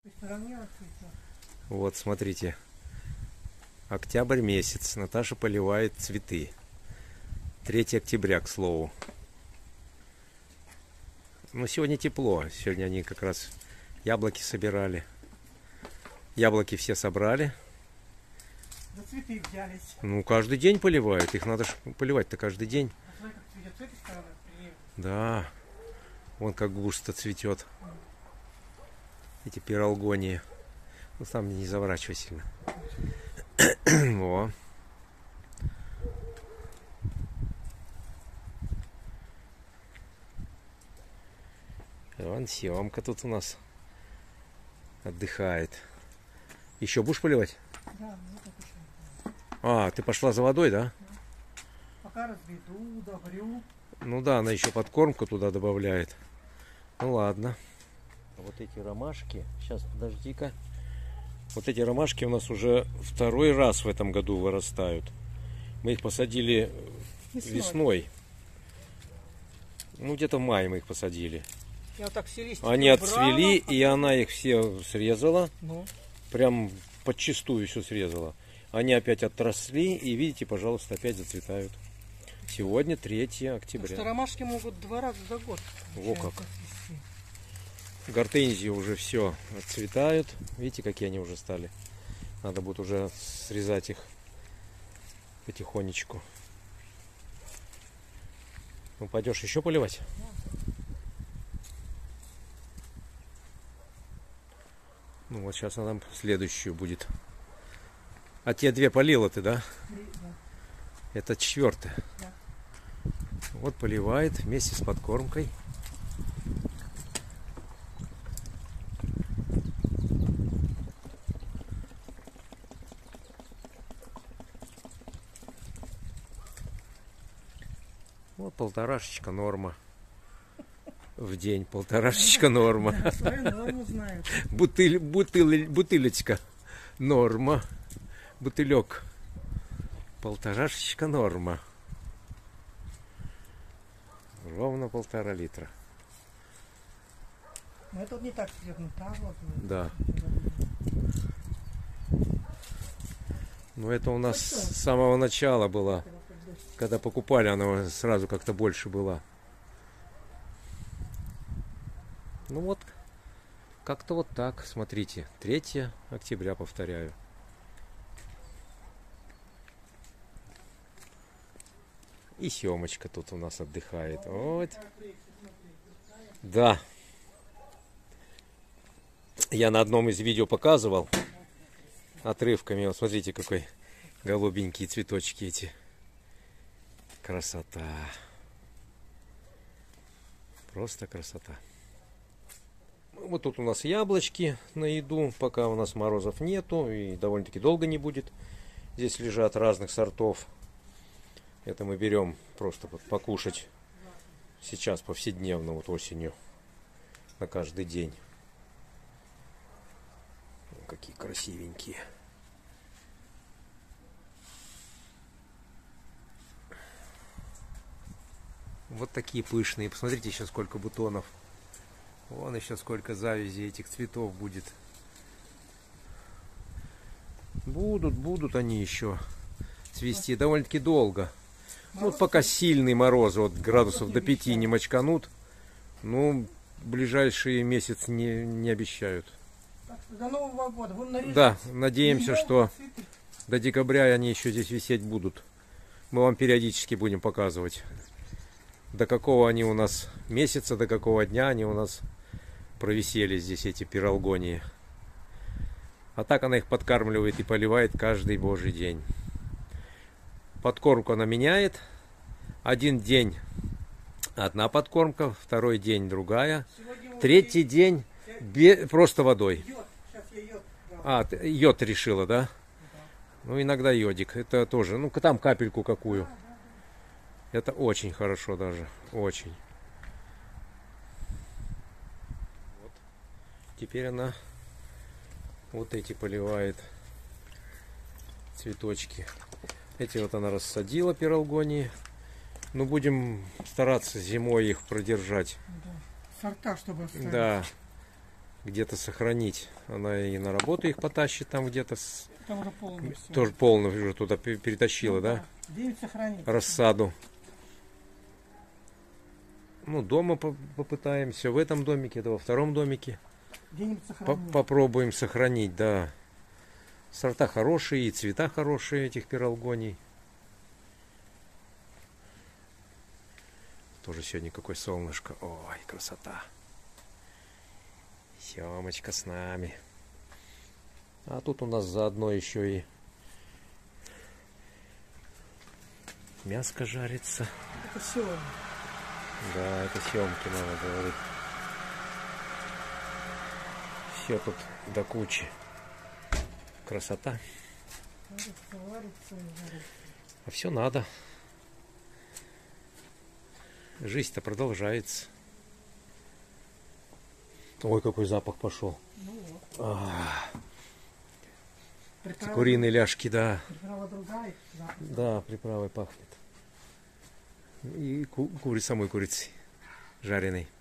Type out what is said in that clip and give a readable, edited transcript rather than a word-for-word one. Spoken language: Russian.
Вот, смотрите. Октябрь месяц. Наташа поливает цветы. 3 октября, к слову. Ну, сегодня тепло. Сегодня они как раз яблоки собирали. Яблоки все собрали. За цветы взялись. Ну, каждый день поливают. Их надо же поливать-то каждый день. Да. Вон как густо цветет. Эти пиралгонии. Ну, там не заворачивай сильно. Во. Вон Семка тут у нас отдыхает. Еще будешь поливать? Да, А, ты пошла за водой, да? пока разведу, добрю. Ну да, она еще подкормку туда добавляет. Ну ладно. Вот эти ромашки, сейчас подожди-ка. Вот эти ромашки у нас уже 2-й раз в этом году вырастают. Мы их посадили весной. Ну где-то в мае мы их посадили. Я вот так все листья Они убрала, отцвели, и она их все срезала. Ну. Прям подчистую все срезала. Они опять отросли, и видите, пожалуйста, опять зацветают. Сегодня 3 октября. Так что ромашки могут 2 раза за год. Во как. Гортензии уже все отцветают. Видите, какие они уже стали. Надо будет уже срезать их потихонечку. Ну, пойдешь еще поливать? Ну, вот сейчас она следующую будет. А те 2 полила ты, да? Да. Это 4-я. Да. Вот поливает вместе с подкормкой. Вот 1,5 норма. В день 1,5 норма. Да, свою норму знают. Бутылечка норма. Бутылек 1,5 норма. Ровно 1,5 литра. Но это вот не так цвет, ну так вот. Да. Ну это у нас с самого начала было. Когда покупали, она сразу как-то больше была. Ну вот, как-то вот так, смотрите, 3 октября, повторяю. И Семочка тут у нас отдыхает. Вот. Да. Я на одном из видео показывал отрывками. Вот смотрите, какой голубенькие цветочки эти. Красота. Просто красота. Вот тут у нас яблочки на еду, пока у нас морозов нету и довольно-таки долго не будет. Здесь лежат разных сортов. Это мы берем просто покушать сейчас повседневно, вот осенью, на каждый день. Какие красивенькие. Вот такие пышные. Посмотрите еще сколько бутонов. Вон еще сколько завязей этих цветов будет. Будут они еще цвести довольно-таки долго. Вот пока сильные морозы, вот градусов до 5 не мочканут, ну, ближайшие месяц не обещают. До Нового года. Да, надеемся, что до декабря они еще здесь висеть будут. Мы вам периодически будем показывать, до какого они у нас месяца, до какого дня они у нас провисели здесь, эти пиралгонии. А так она их подкармливает и поливает каждый божий день. Подкормку она меняет. Один день одна подкормка, 2-й день другая, 3-й день просто водой. А, йод решила, да? Ну, иногда йодик. Это тоже, ну, там капельку какую. Это очень хорошо даже, очень. Вот. Теперь она вот эти поливает цветочки. Эти вот она рассадила, пиралгонии. Ну, будем стараться зимой их продержать. Да. Сорта, чтобы оставить. Да. где-то сохранить. Она и на работу их потащит там где-то. Там уже полностью. Тоже полно уже туда перетащила, да? 9 сохранить. Рассаду. Ну, дома попытаемся. В этом домике, это во втором домике. Где-нибудь сохранить. Попробуем сохранить, да. Сорта хорошие и цвета хорошие этих пиралгоний. Тоже сегодня какое солнышко. Ой, красота. Семочка с нами. А тут у нас заодно еще и мяско жарится. Это все. Да, это съемки, надо говорить. Все тут до кучи. Красота. А все надо. Жизнь-то продолжается. Ой, какой запах пошел. Ну вот. Куриные ляжки, да. Приправа другая. Да. Да, приправой пахнет. И самой курицей жареной.